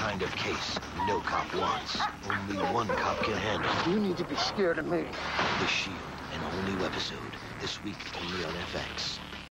kind of case no cop wants. Only one cop can handle. You need to be scared of me. The Shield, an all-new episode. This week only on FX.